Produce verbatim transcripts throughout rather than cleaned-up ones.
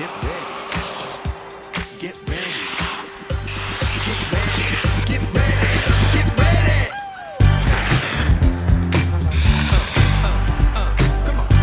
Get ready. Get ready. Get ready. Get ready. Get ready. Uh, uh, uh, come on.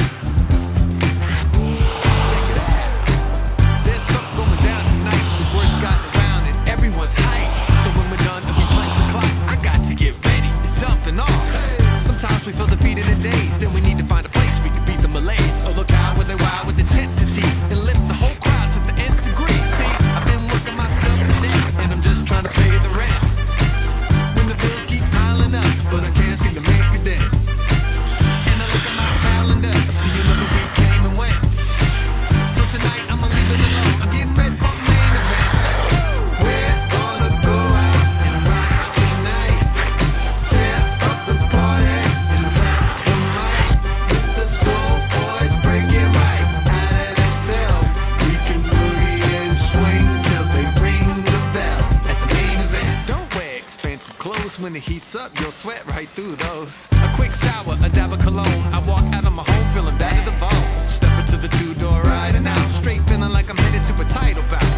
Check it out. There's something going down tonight. The word's gotten around and everyone's hyped. So when we're done and we punch the clock, I got to get ready. It's jumping off. Sometimes we feel defeated in days. Then we need to find a place we can beat the malaise. Oh, look how when they wild with intensity and lift the whole crowd to the nth degree. See, I've been working myself to death and I'm just trying to pay the rent. When the bills keep piling up, but I can't seem to make a dent. And I look at my calendar, I see another week came and went. So tonight I'ma leave it alone. I'm getting ready for the main event. We're gonna go out and rock tonight. Tear up the party and rock the mic. With the soul boys break it right out of their cell. We can boogie and swing till they ring the bell at the main event. Don't wear expensive clothes when the heat's up. You'll sweat right through those. A quick shower, a dab of cologne. I walk out of my home feeling bad to the bone. Step into the two-door riding out. Straight feeling like I'm headed to a title bout.